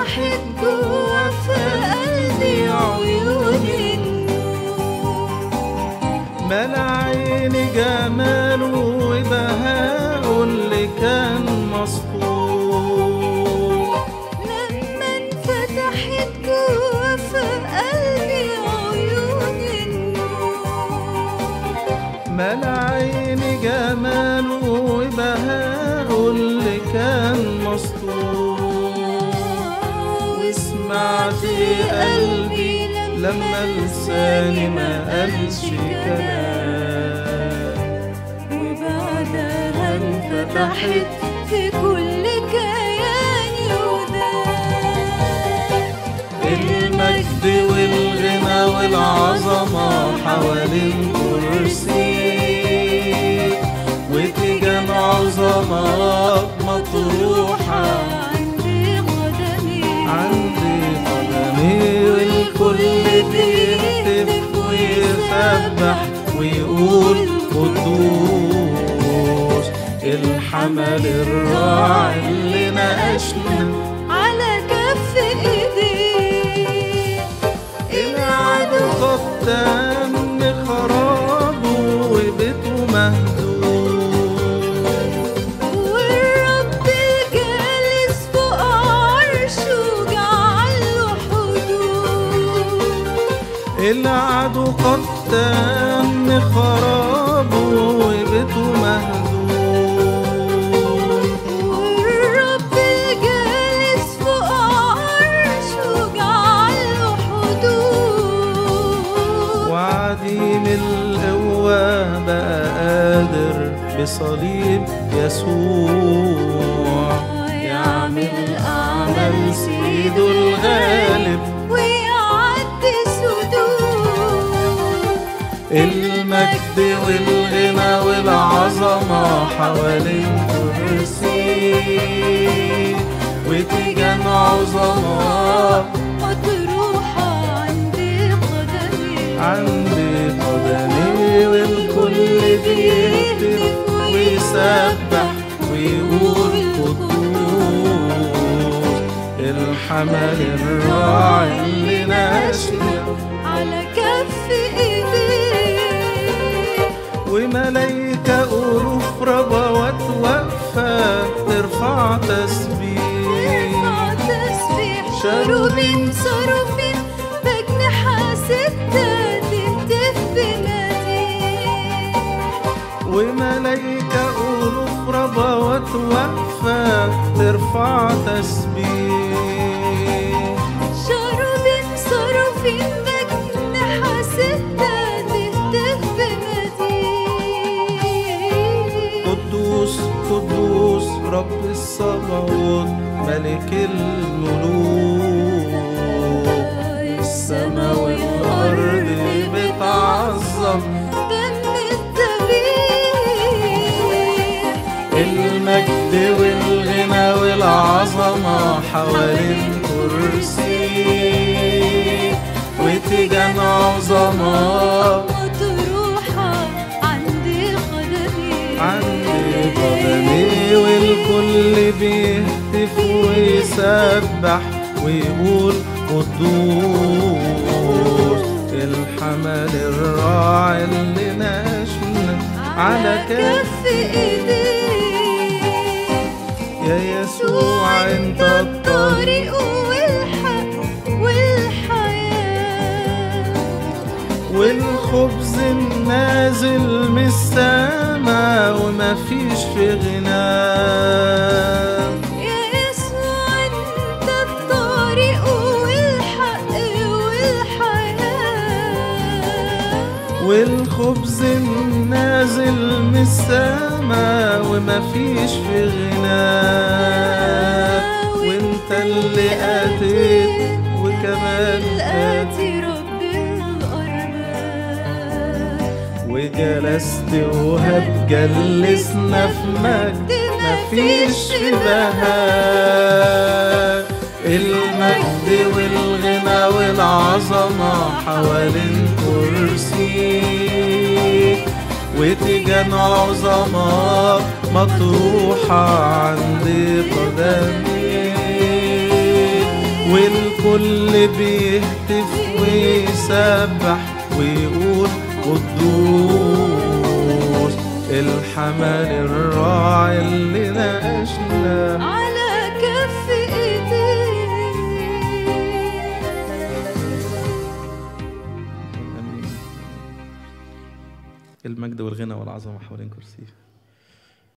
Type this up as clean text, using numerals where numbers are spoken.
فتحت جوا في قلبي عيون النور، ملا عيني جماله وبهاءه اللي كان مصفوف. لما انفتحت جوا في قلبي عيون النور، ملا عيني جماله وبهاءه اللي كان مصفوف. وسمعت قلبي لما لساني ما قالش كلام، وبعدها انفتحت في كل كياني ودان. المجد والغنى والعظمة حوالين كرسيك، وتيجان عظمات مطروحة عندي قدمي، والكل بيهتف ويسبح ويقول قدوس. الحمل الراعي اللي ناقشنا على كف ايديه، العدو خدام خرابه وبيته مهدود، والرب الجالس فوق عرشه جعله حدود. العدو قدام خرابه وبيته مهدود، والرب الجالس فوق عرشه جعله حدود. وعديم القوة بقى قادر بصليب يسوع يعمل أعمال سيده الغالب ويعدي سدود. المجد والغنى والعظمة حوالين كرسي، وتيجان عظمات مطروحة عندي قدمي، والكل بيهتف ويسبح ويقول قدوس. الحمل الراعي اللي ناشنا على كف ايديه، وملايكة ألوف ربوات واقفة ترفع تسبيح. شروبين صاروفين بأجنحة ستة تهتف بمديح، وملايكة ألوف ربوات واقفة ترفع تسبيح. شروبين صاروفين بأجنحة ستة تهتف بمديح. قدوس قدوس رب الصباوت ملك الملوك، السما والأرض بتعظم دم الذبيح. المجد والغنى والعظمة حوالين كرسي، وتيجان عظمات مطروحة عندي قدمي، والكل بيهتف ويسبح ويقول قدوس. الحمل الراعي اللي ناشنا على كف ايديه، يا يسوع انت الطريق والحق والحياة، والخبز النازل من السما ومفيش في غناه. يا يسوع انت الطريق والحق والحياة، والخبز النازل من السما ومفيش في غناه. وانت اللي اتيت وكمان آتي رب الأرباب، وجلست وهتجلسنا في مجد مفيش في بهاء. المجد والغنى والعظمة حوالين كرسي، وتيجان عظمات مطروحة عند قدمي، والكل بيهتف ويسبح ويقول قدوس. الحمل الراعي اللي ناقشنا على كف ايديه. المجد والغنى والعظمة حوالين كرسيه.